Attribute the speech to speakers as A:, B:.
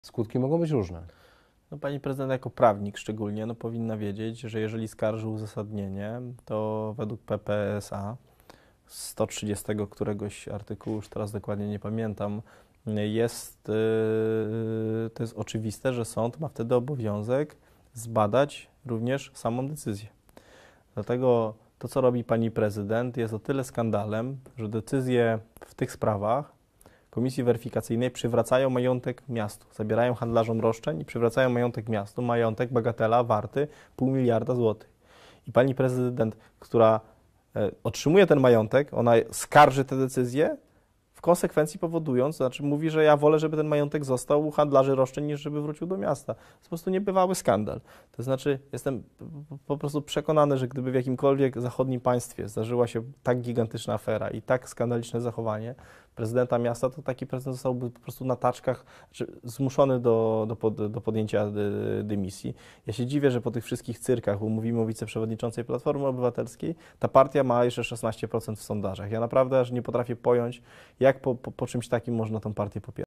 A: Skutki mogą być różne.
B: No, pani prezydent jako prawnik szczególnie powinna wiedzieć, że jeżeli skarży uzasadnienie, to według PPSA 130 któregoś artykułu, już teraz dokładnie nie pamiętam, to jest oczywiste, że sąd ma wtedy obowiązek zbadać również samą decyzję. Dlatego to, co robi pani prezydent, jest o tyle skandalem, że decyzje w tych sprawach Komisji Weryfikacyjnej przywracają majątek miastu, zabierają handlarzom roszczeń i przywracają majątek miastu, majątek bagatela warty 0,5 miliarda złotych. I pani prezydent, która otrzymuje ten majątek, ona skarży te decyzje, w konsekwencji powodując, to znaczy mówi, że ja wolę, żeby ten majątek został u handlarzy roszczeń, niż żeby wrócił do miasta. To jest po prostu niebywały skandal. To znaczy jestem po prostu przekonany, że gdyby w jakimkolwiek zachodnim państwie zdarzyła się tak gigantyczna afera i tak skandaliczne zachowanie prezydenta miasta, to taki prezydent zostałby po prostu na taczkach, zmuszony do podjęcia dymisji. Ja się dziwię, że po tych wszystkich cyrkach, bo mówimy o wiceprzewodniczącej Platformy Obywatelskiej, ta partia ma jeszcze 16% w sondażach. Ja naprawdę aż nie potrafię pojąć, jak po czymś takim można tą partię popierać.